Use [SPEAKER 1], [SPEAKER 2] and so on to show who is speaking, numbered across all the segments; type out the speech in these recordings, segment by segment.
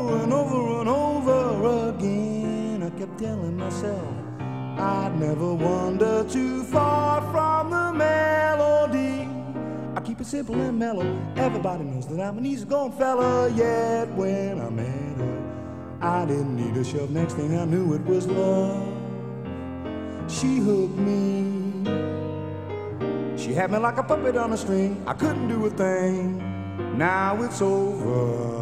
[SPEAKER 1] over and over and over again. I kept telling myself I'd never wander too far from the melody. I keep it simple and mellow. Everybody knows that I'm an easygoing fella. Yet when I met her, I didn't need a shove. Next thing I knew, it was love. She hooked me. She had me like a puppet on a string. I couldn't do a thing. Now it's over.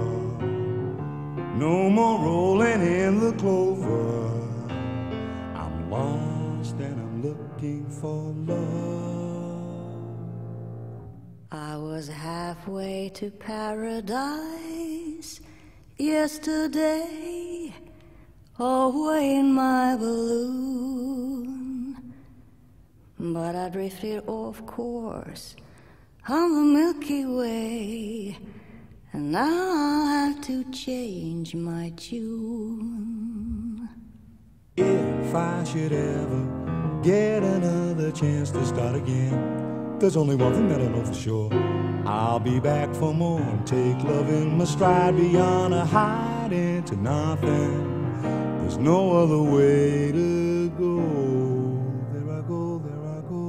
[SPEAKER 1] No more rolling in the clover. I'm lost and I'm looking for love.
[SPEAKER 2] I was halfway to paradise yesterday, away in my balloon. But I drifted off course on the Milky Way, and now I'll have to change my tune.
[SPEAKER 1] If I should ever get another chance to start again, there's only one thing that I know for sure. I'll be back for more and take love in my stride beyond a hide into nothing. There's no other way to go. There I go, there I go.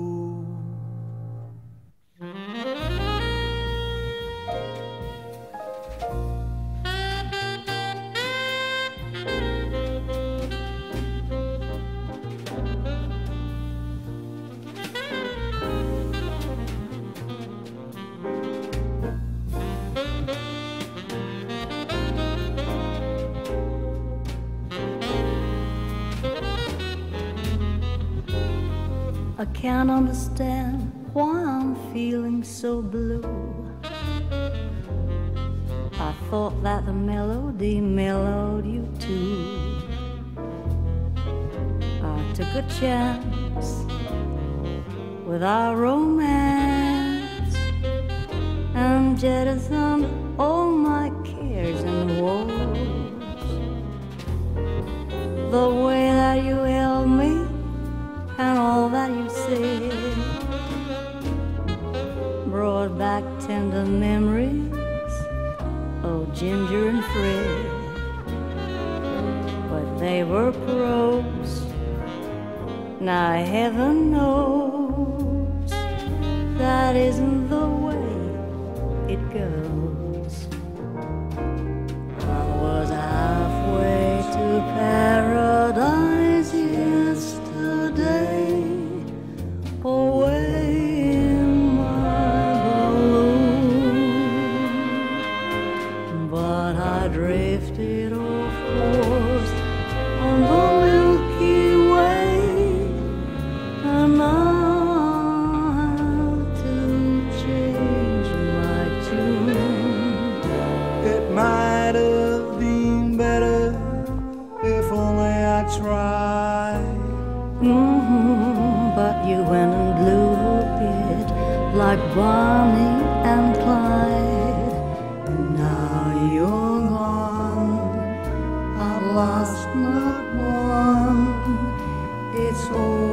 [SPEAKER 2] I can't understand why I'm feeling so blue. I thought that the melody mellowed you too. I took a chance with our romance and jettisoned all my cares and woes. The way that you held me and all that you said brought back tender memories of Ginger and Fred. But they were pros. Now heaven knows that isn't the way it goes. I was halfway to paradise yesterday, away in my balloon. But I drifted off course on the Milky Way, and now I have to change my tune.
[SPEAKER 1] It might have been better if only I tried.
[SPEAKER 2] But you went and blew it like Bonnie and Clyde. Now you're gone, I've lost not one. It's over.